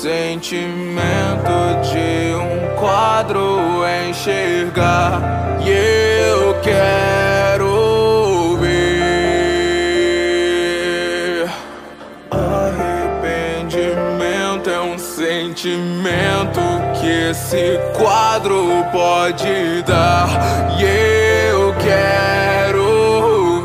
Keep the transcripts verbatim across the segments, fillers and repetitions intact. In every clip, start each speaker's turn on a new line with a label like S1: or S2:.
S1: sentimento de um quadro enxergar, e eu quero ver. Arrependimento é um sentimento que esse quadro pode dar, e eu quero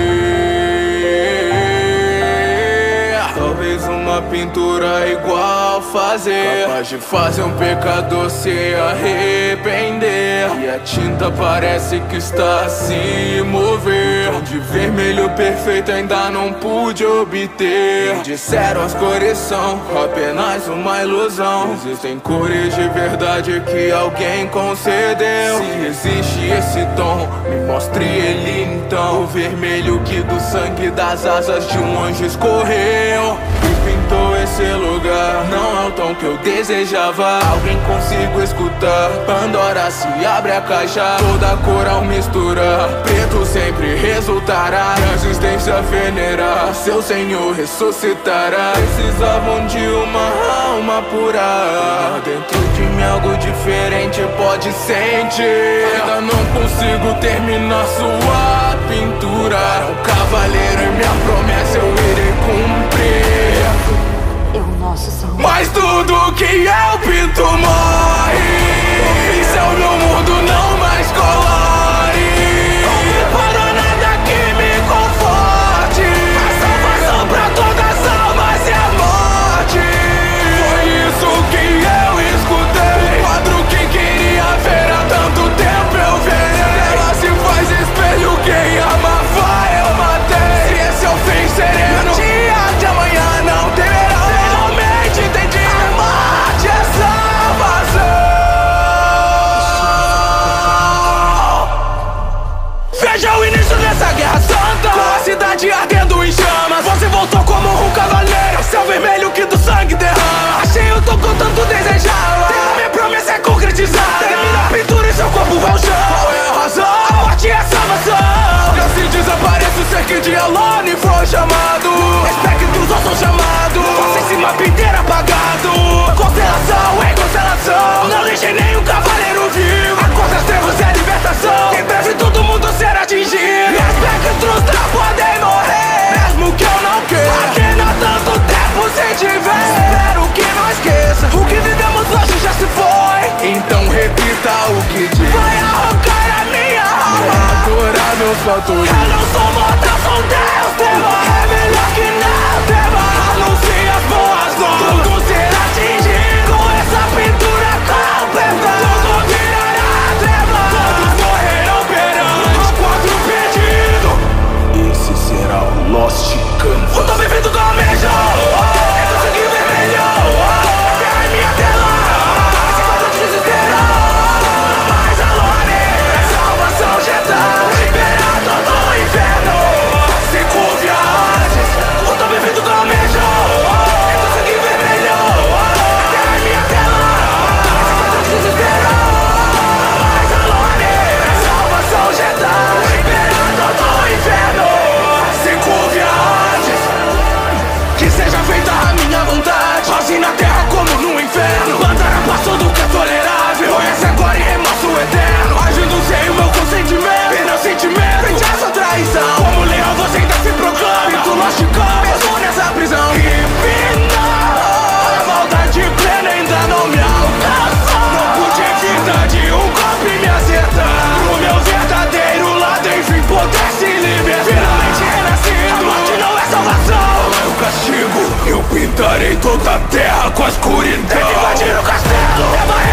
S1: ver. Talvez uma pintura igual fazer, capaz de fazer um pecador se arrepender, e a tinta parece que está a se mover. De vermelho perfeito ainda não pude obter. Me disseram as cores são apenas uma ilusão. Existem cores de verdade que alguém concedeu. Se existe esse tom, me mostre ele então. O vermelho que do sangue das asas de um anjo escorreu e pintou esse lugar. Não é o tom que eu desejava. Alguém consigo escutar. Pandora se abre a caixa, toda cor ao misturar. Preto sempre resultará, a existência venerar. Seu Senhor ressuscitará. Precisavam de uma alma pura. Dentro de mim algo diferente pode sentir. Ainda não consigo terminar sua pintura. Um cavaleiro e minha promessa eu irei cumprir.
S2: É o nosso Senhor.
S1: Mas tudo que eu pinto morre. Isso é o meu mundo, não mais colore. Não preparo nada que me conforte. A salvação pra todas as almas e a morte. Foi isso que eu escutei. O quadro que queria ver há tanto tempo eu verei. Ela se faz espelho, quem ama vai, eu matei. Se esse é o fim sereno, no dia de amanhã não temerá. Finalmente entendi, a morte é salvação. Veja o início dessa guerra santa, com a cidade ardendo em chamas. Você voltou como um cavaleiro, céu vermelho que do sangue derrama. Achei o tom que eu tanto desejava. A minha promessa é concretizada. Termina a pintura e seu corpo vai ao chão. Qual é a razão? A morte é a salvação. E assim desaparece o ser que de Alone foi chamado. Espectros ou são chamados. Você em cima, pinteiro apagado. Constelação em constelação. Não deixei nenhum cavaleiro vivo. A cor das trevas é a libertação. Em breve todo mundo será atingido. E espectros não podem morrer, mesmo que eu não queira. Aqui não tanto tempo sem te ver. Espero que não esqueça. O que vivemos hoje já se foi. Então repita o que diz. Vai arrancar a minha alma, adorar meus fatores. Eu não sou mortal, sou Deus. Tema é melhor que não tema. Anuncie as boas novas. Tudo será atingido com essa pintura completa. Tudo virará treva. Todos morrerão perante o quadro perdido. Esse será o Lost Canvas. Eu tô vivendo com a mesma. É do sangue vermelho. Terra em minha tela. Esse quadro de desespero. Mais Alone. Salvação Jedi. Imperador do inferno. Se curve a Hades. Eu tô vivendo com a mesma. É do sangue vermelho. Terra em minha tela. Esse quadro de desespero. Mais Alone. Salvação Jedi. Imperador do inferno. Se curve a Hades. Que seja feita a minha vontade, assim na terra como no inferno. Pandora passou do que é tolerável. Conhece agora e remorso eterno. Agindo sem o meu consentimento e meu sentimento. Frente a essa traição, como leão você ainda se proclama. Pinto Lost Canvas, mesmo nessa prisão. E final, a maldade plena ainda não me alcançou. Não pude evitar de um golpe me acertar. Pro meu verdadeiro lado enfim poder se libertar. Finalmente renascido, a morte não é salvação. Não é o castigo, eu pintarei toda a terra com a escuridão. Tem que invadir o castelo, é uma